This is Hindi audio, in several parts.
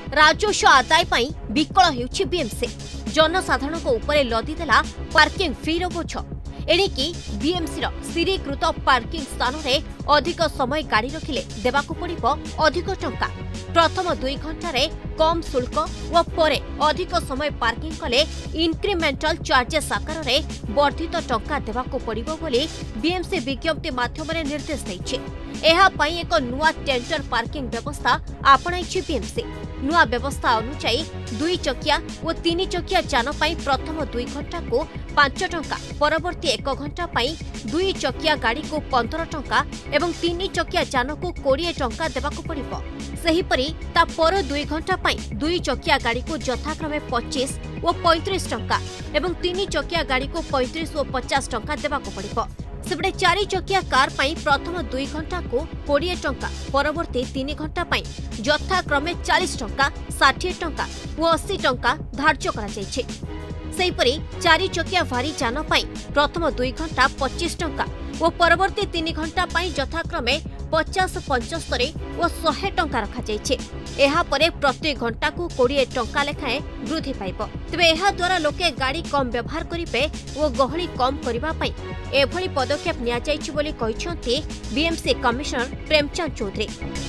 राजस्व आदाय पई विकल हेउछि बीएमसी। जनसाधारण को ऊपर लदी देला पार्किंग फी रो बोझ। एणिकी बीएमसी स्थिरीकृत पार्किंग स्थान में अधिक समय गाड़ी रखिले देवाकू पड़िबो अधिक टंका। प्रथम 2 घंटे कम शुल्क व परे अधिक समय पार्किंग कले इंक्रीमेंटल चार्जेस आकार में वर्धित टंका देवाकू पड़िबो बोली बीएमसी विज्ञप्ति माध्यम निर्देश दैछि। एहा पई एक नुआ टेंडर पार्किंग व्यवस्था आपणाइछि बीएमसी। नुआ व्यवस्था अनुसार 2 चकिया और 3 चकिया जान पई प्रथम 2 घंटा को 5 टंका, परवर्ती 1 घंटा पई 2 चकिया गाड़ी को 15 टंका एवं 3 चकिया जान को 20 टंका देवाकू पड़िबो। सेहीपरि ता पर 2 घंटा पई 2 चकिया गाड़ी को यथाक्रमे 25 और 35 टंका एवं 3 चकिया गाड़ी को 35 और 50 टंका देवाकू पड़िबो। सेपटे 4 चकिया कार पई प्रथम 2 घंटा को 20 टंका, परवर्ती 3 घंटा पई यथाक्रमे 40 टंका, 60 टंका और 80 टंका धार्य करा जायछि। सेहीपरि 4 चकिया भारी जान पई प्रथम 2 घंटा 25 टंका और परवर्ती 3 घंटा पई यथाक्रमे 50, 75 और 100 टंका रखा जायछि। एहा परे प्रति घंटा को 20 टंका लेखाएं वृद्धि पाइब। तेबे एहा द्वारा लोके गाड़ी कम व्यवहार करिवे और गहली कम करबा पई एभली पदक्षेप निया जायछि बोली कहिसंती बीएमसी कमिशनर प्रेमचंद चौधरी।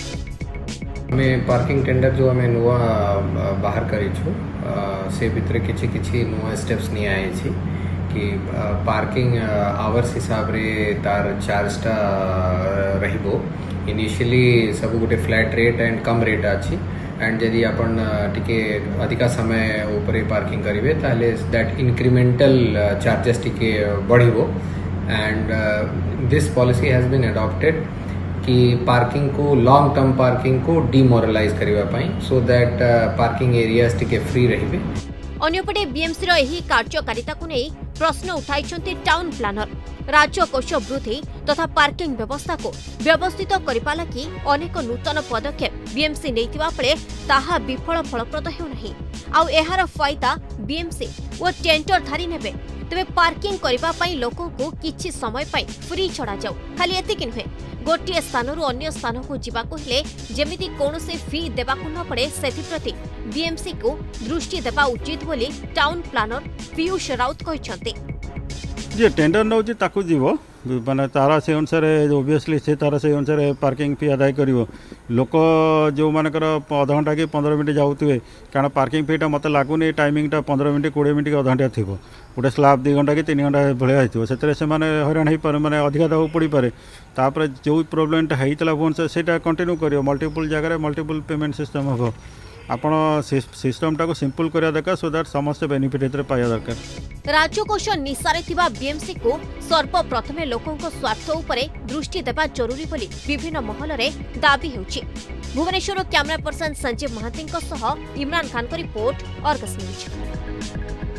में पार्किंग टेंडर जो हमें नुआ बाहर करिछु से भितर किछि नुआ स्टेप्स नहीं आए छी कि पार्किंग आवर्स हिसाब रे तार चार्जटा रहिबो। इनिशियली सब गोटे फ्लैट रेट एंड कम रेट अछि एंड यदि आपण टिके अधिका समय ऊपर पार्किंग करिवे ताले दैट इंक्रीमेंटल चार्जेस टिके बढ़िबो। And this policy has been adopted कि पार्किंग को लॉन्ग टर्म पार्किंग को डिमोरलाइज करिवा पई सो दैट पार्किंग एरियाज टिके फ्री रहिबे। अन्यपटे बीएमसी रो एही कार्यकारिता को नहीं प्रश्न उठाइछन्ती टाउन प्लानर। राजकोष वृद्धि तथा पार्किंग व्यवस्था को व्यवस्थित करिपा लागि अनेक नूतन पदक्षेप बीएमसी नैतिबा पळे ताहा विफल फलप्रद हेउ नाही। आउ एहार फायदा बीएमसी ओ टेंडरधारी नेबे। तेबे पार्किंग करिबा पई लोकों को किछि समय पई फ्री छड़ा जाऊ। खाली एतिक नुहे, गोटे स्थानरू अन्य स्थान को जीवाको हेले जेमिति कोनोसे फी देबाकू न पड़े सेथि प्रति बीएमसी को दृष्टि देबा उचित बोली टाउन प्लानर पीयूष राउत कहिसंती। जे टेंडर नौची ताकू जीवो माने तारा से अनुसार ओबियसली से तारा से अनुसार पार्किंग फी आदाय करिवो। लोक जो मानकर आधा घंटा कि 15 मिनट जाऊे कारण पार्किंग फीटा मत लगुनि टाइमिंगटा 15 मिनट 20 मिनट अधा घंटा थी गोटे स्लाब 2 घंटा कि 3 घंटा भाया हो से हईराण हो पारे मैंने अधिका देवा पड़ पारे। तापर जो प्रोब्लेमटा होता भुवनेश्वर से कंटिन्यू कर मल्टीपल जगह मल्टीपल पेमेंट सिस्टम हम आपण सिस्टमटा को सिंपल करा दरकार सो दैट समस्त बेनिफिट एतरे पाया दरकार। राजकोष निशारे थिबा बीएमसी को सर्वप्रथमे लोकों स्वार्थ उपरे दृष्टि देबा जरूरी बोली विभिन्न महल रे दाबी हेउछि। भुवनेश्वर कैमरा पर्सन संजीव महांती इमरान खान को रिपोर्ट, अर्गस न्यूज।